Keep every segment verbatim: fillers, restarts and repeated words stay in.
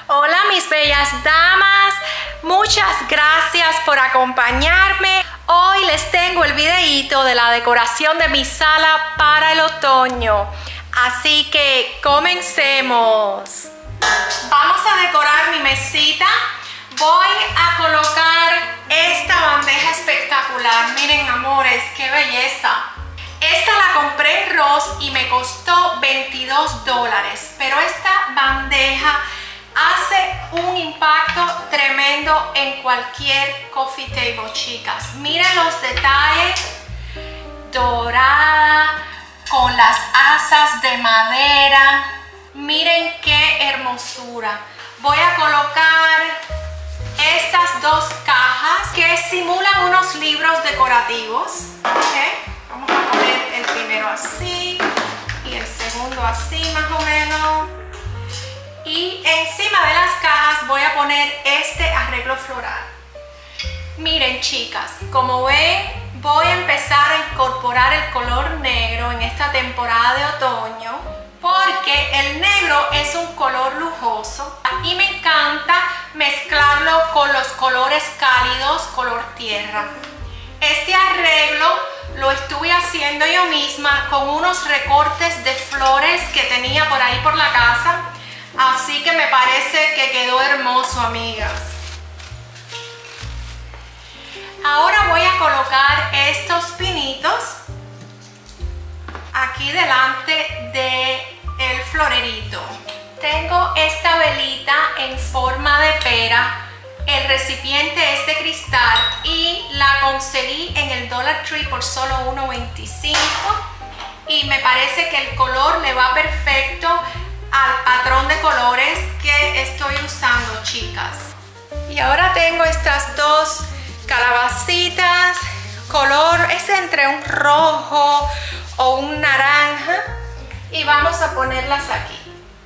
Hola mis bellas damas, muchas gracias por acompañarme. Hoy les tengo el videíto de la decoración de mi sala para el otoño. Así que comencemos. Vamos a decorar mi mesita. Voy a colocar esta bandeja espectacular. Miren amores, qué belleza. Esta la compré en Ross y me costó veintidós dólares. Pero esta bandeja hace un impacto tremendo en cualquier coffee table, chicas. Miren los detalles. Dorada, con las asas de madera. Miren qué hermosura. Voy a colocar estas dos cajas que simulan unos libros decorativos. ¿Okay? Vamos a poner el primero así y el segundo así más o menos. Y encima de las cajas voy a poner este arreglo floral. Miren chicas, como ven, voy a empezar a incorporar el color negro en esta temporada de otoño, porque el negro es un color lujoso y me encanta mezclarlo con los colores cálidos, color tierra. Este arreglo lo estuve haciendo yo misma con unos recortes de flores que tenía por ahí por la casa. Así que me parece que quedó hermoso, amigas. Ahora voy a colocar estos pinitos aquí delante del florerito. Tengo esta velita en forma de pera. El recipiente es de cristal y la conseguí en el Dollar Tree por solo uno veinticinco. Y me parece que el color le va perfecto al patrón de colores que estoy usando, chicas. Y ahora tengo estas dos calabacitas, color es entre un rojo o un naranja, y vamos a ponerlas aquí.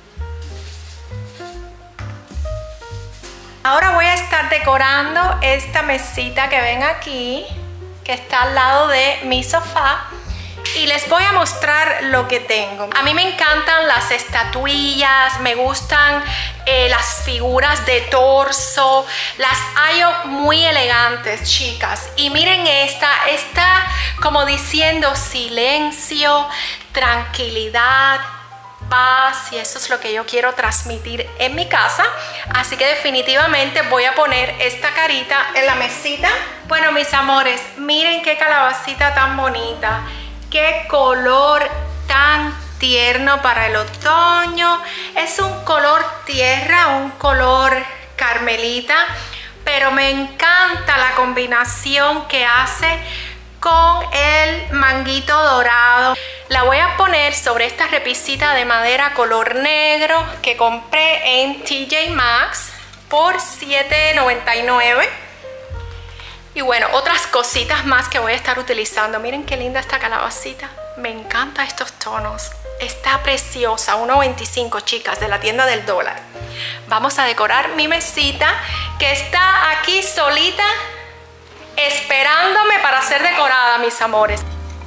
Ahora voy a estar decorando esta mesita que ven aquí, que está al lado de mi sofá. Y les voy a mostrar lo que tengo. A mí me encantan las estatuillas, me gustan eh, las figuras de torso. Las hallo muy elegantes, chicas. Y miren esta, está como diciendo silencio, tranquilidad, paz. Y eso es lo que yo quiero transmitir en mi casa. Así que definitivamente voy a poner esta carita en la mesita. Bueno, mis amores, miren qué calabacita tan bonita. Qué color tan tierno para el otoño. Es un color tierra, un color carmelita, pero me encanta la combinación que hace con el manguito dorado. La voy a poner sobre esta repisita de madera color negro que compré en T J Maxx por siete noventa y nueve. Y bueno, otras cositas más que voy a estar utilizando. Miren qué linda esta calabacita. Me encantan estos tonos. Está preciosa. uno veinticinco, chicas, de la tienda del dólar. Vamos a decorar mi mesita que está aquí solita esperándome para ser decorada, mis amores.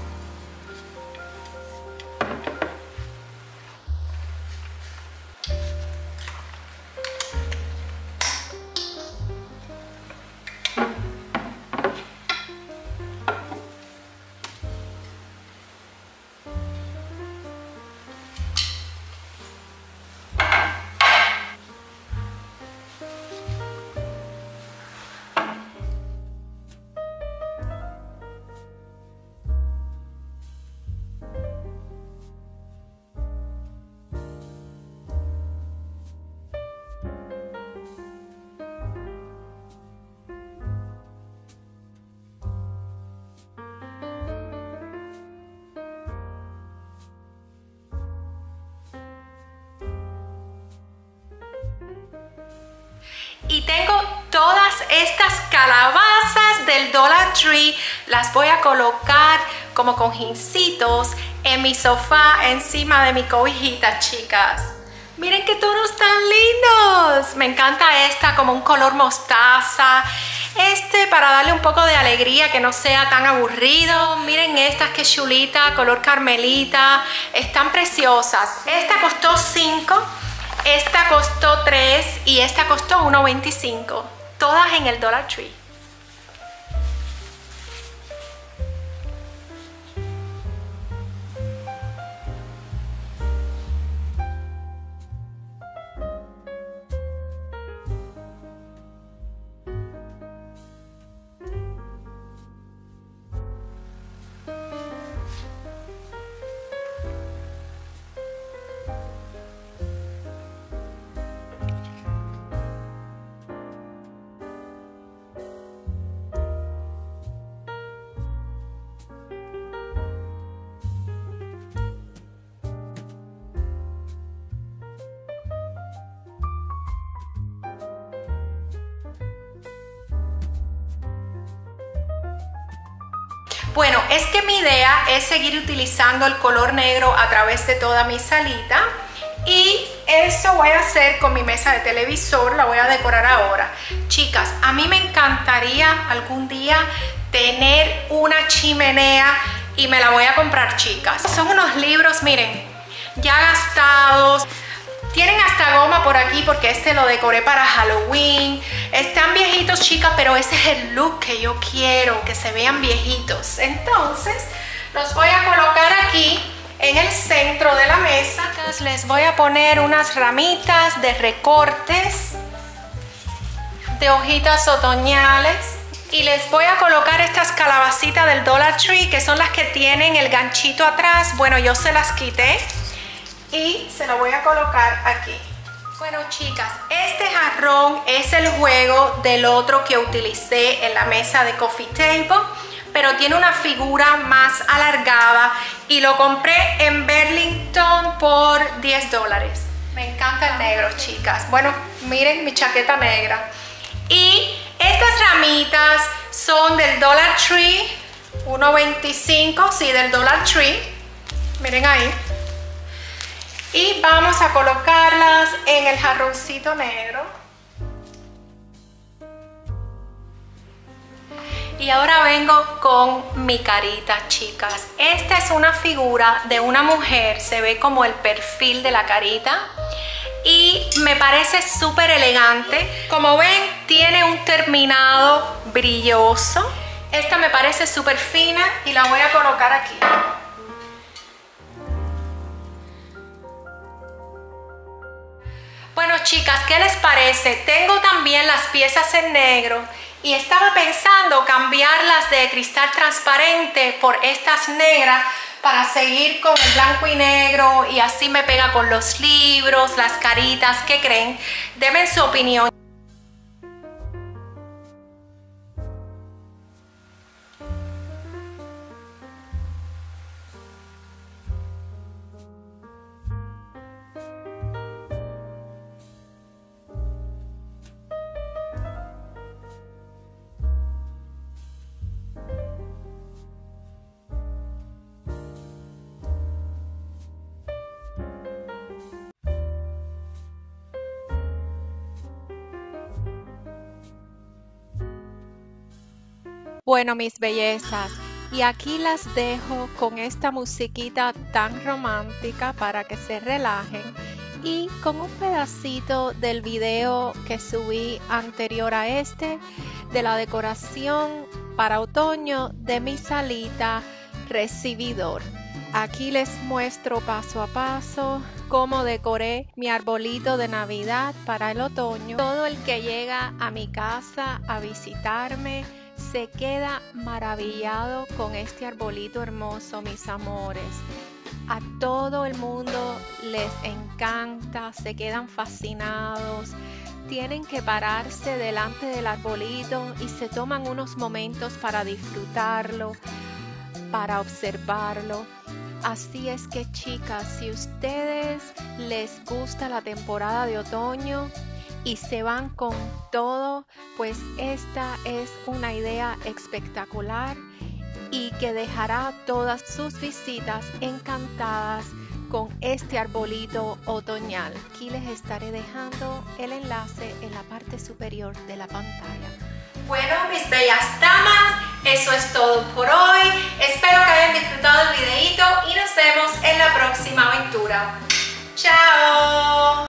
Y tengo todas estas calabazas del Dollar Tree. Las voy a colocar como cojincitos en mi sofá encima de mi cobijita, chicas. Miren qué tonos tan lindos. Me encanta esta como un color mostaza. Este para darle un poco de alegría, que no sea tan aburrido. Miren estas que chulita, color carmelita. Están preciosas. Esta costó cinco Esta costó tres y esta costó uno veinticinco. Todas en el Dollar Tree. Bueno, es que mi idea es seguir utilizando el color negro a través de toda mi salita y eso voy a hacer con mi mesa de televisor, la voy a decorar ahora. Chicas, a mí me encantaría algún día tener una chimenea y me la voy a comprar, chicas. Son unos libros, miren, ya gastados. Tienen hasta goma por aquí porque este lo decoré para Halloween. Están viejitos, chicas, pero ese es el look que yo quiero, que se vean viejitos. Entonces, los voy a colocar aquí en el centro de la mesa. Les voy a poner unas ramitas de recortes de hojitas otoñales. Y les voy a colocar estas calabacitas del Dollar Tree, que son las que tienen el ganchito atrás. Bueno, yo se las quité. Y se lo voy a colocar aquí. Bueno, chicas, este jarrón es el juego del otro que utilicé en la mesa de coffee table, pero tiene una figura más alargada y lo compré en Burlington por diez dólares. Me encanta el negro, chicas. Bueno, miren mi chaqueta negra. Y estas ramitas son del Dollar Tree, uno veinticinco, sí, del Dollar Tree. Miren ahí. Y vamos a colocarlas en el jarroncito negro. Y ahora vengo con mi carita, chicas. Esta es una figura de una mujer, se ve como el perfil de la carita. Y me parece súper elegante. Como ven, tiene un terminado brilloso. Esta me parece súper fina y la voy a colocar aquí. Bueno, chicas, ¿qué les parece? Tengo también las piezas en negro y estaba pensando cambiarlas de cristal transparente por estas negras para seguir con el blanco y negro y así me pega con los libros, las caritas. ¿Qué creen? Denme su opinión. Bueno, mis bellezas, y aquí las dejo con esta musiquita tan romántica para que se relajen y con un pedacito del video que subí anterior a este de la decoración para otoño de mi salita recibidor. Aquí les muestro paso a paso cómo decoré mi arbolito de Navidad para el otoño. Todo el que llega a mi casa a visitarme se queda maravillado con este arbolito hermoso, mis amores. A todo el mundo les encanta, se quedan fascinados. Tienen que pararse delante del arbolito y se toman unos momentos para disfrutarlo, para observarlo. Así es que, chicas, si ustedes les gusta la temporada de otoño y se van con todo, pues esta es una idea espectacular y que dejará todas sus visitas encantadas con este arbolito otoñal. Aquí les estaré dejando el enlace en la parte superior de la pantalla. Bueno, mis bellas damas, eso es todo por hoy. Espero que hayan disfrutado el videito y nos vemos en la próxima aventura.